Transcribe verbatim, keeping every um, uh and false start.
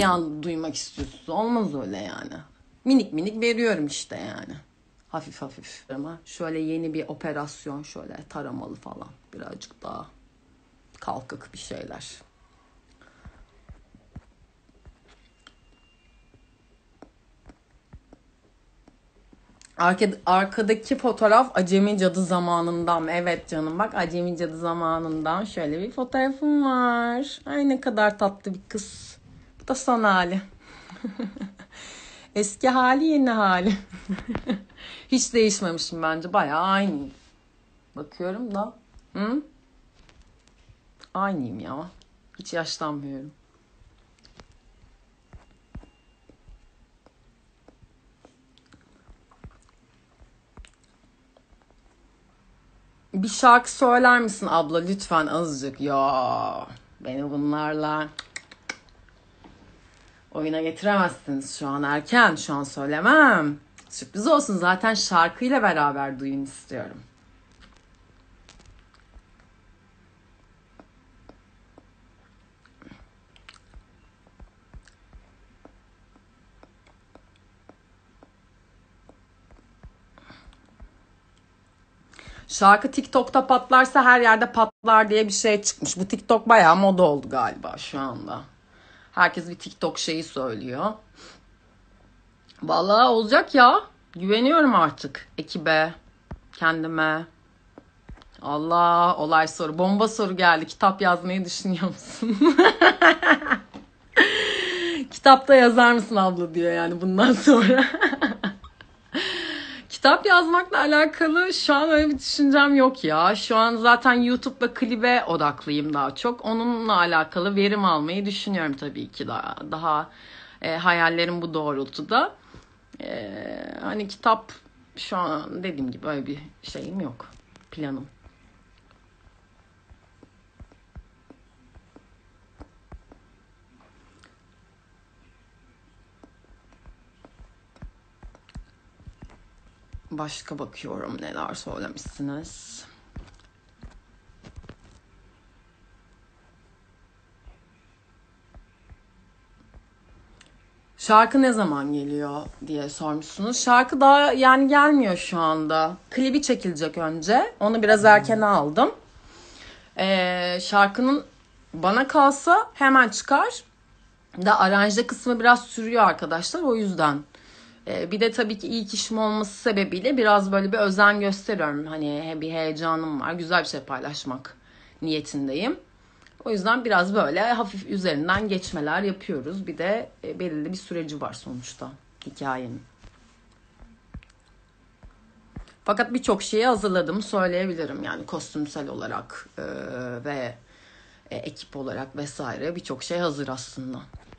bir an duymak istiyorsun? Olmaz öyle yani. Minik minik veriyorum işte yani. Hafif hafif. Ama şöyle yeni bir operasyon, şöyle taramalı falan. Birazcık daha kalkık bir şeyler. Arka, arkadaki fotoğraf Acemi Cadı zamanından. Evet canım, bak Acemi Cadı zamanından şöyle bir fotoğrafım var. Ay ne kadar tatlı bir kız. Bu da son hali. Eski hali, yeni hali. Hiç değişmemişim bence. Bayağı aynıyım. Bakıyorum da. Hı? Aynıyım ya. Hiç yaşlanmıyorum. Bir şarkı söyler misin abla lütfen azıcık? Ya beni bunlarla oyuna getiremezsiniz, şu an erken. Şu an söylemem. Sürpriz olsun, zaten şarkıyla beraber duyun istiyorum. Şarkı TikTok'ta patlarsa her yerde patlar diye bir şey çıkmış. Bu TikTok bayağı moda oldu galiba şu anda. Herkes bir TikTok şeyi söylüyor. Vallahi olacak ya. Güveniyorum artık ekibe, kendime. Allah, olay soru. Bomba soru geldi. Kitap yazmayı düşünüyor musun? Kitapta yazar mısın abla diyor yani bundan sonra. Kitap yazmakla alakalı şu an öyle bir düşüncem yok ya. Şu an zaten YouTube ve klibe odaklıyım daha çok. Onunla alakalı verim almayı düşünüyorum tabii ki daha. Daha e, hayallerim bu doğrultuda. E, hani kitap şu an dediğim gibi öyle bir şeyim yok. Planım. Başka bakıyorum neler söylemişsiniz. Şarkı ne zaman geliyor diye sormuşsunuz. Şarkı daha yani gelmiyor şu anda. Klibi çekilecek önce. Onu biraz erken aldım. Ee, şarkının bana kalsa hemen çıkar. Da aranje kısmı biraz sürüyor arkadaşlar. O yüzden. Ee, bir de tabii ki ilk işim olması sebebiyle biraz böyle bir özen gösteriyorum. Hani bir heyecanım var. Güzel bir şey paylaşmak niyetindeyim. O yüzden biraz böyle hafif üzerinden geçmeler yapıyoruz. Bir de e, belirli bir süreci var sonuçta hikayenin. Fakat birçok şeyi hazırladım söyleyebilirim. Yani kostümsel olarak e, ve e, ekip olarak vesaire birçok şey hazır aslında.